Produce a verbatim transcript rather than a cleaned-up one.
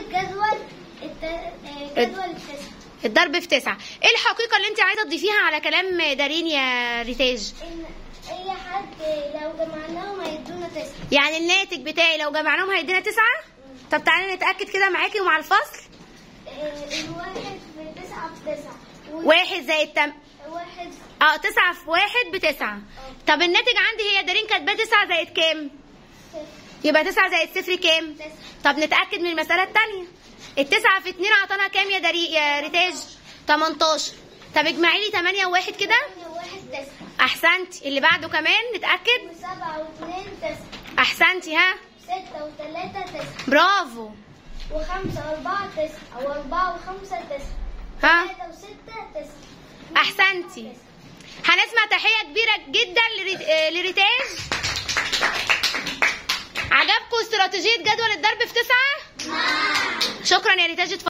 جدول جدول التسعة. الضرب في تسعة. ايه الحقيقة اللي انت عايزة تضيفيها على كلام دارين يا ريتاج؟ ان اي حد لو جمعناهم هيدونا تسعة. يعني الناتج بتاعي لو جمعناهم هيدينا تسعة؟ طب تعالي نتأكد كده معاكي ومع الفصل. الواحد في تسعة في تسعة. واحد زائد تم واحد اه تسعة في واحد بتسعة. طب الناتج عندي هي دارين كاتباه تسعة زائد كام؟ صفر. يبقى تسعة زائد صفر كام؟ تسعة. طب نتأكد من المسألة التانية. التسعة في اتنين عطانا كام يا داري يا ريتاج؟ تمنتاشر. طب اجمعي لي تمانية وواحد كده. تمانية وواحد تسعة. احسنتي. اللي بعده كمان نتأكد. وسبعة واثنين تسعة. احسنتي. ها؟ ستة وثلاثة تسعة. برافو. وخمسة وأربعة تسعة. وأربعة وخمسة تسعة. ها؟ ثلاثة وستة تسعة. احسنتي. هنسمع تحية كبيرة جدا لري- لريتاج. عجبكم استراتيجية جدول الضرب في تسعة؟ نعم. شكرا يا ريتاج.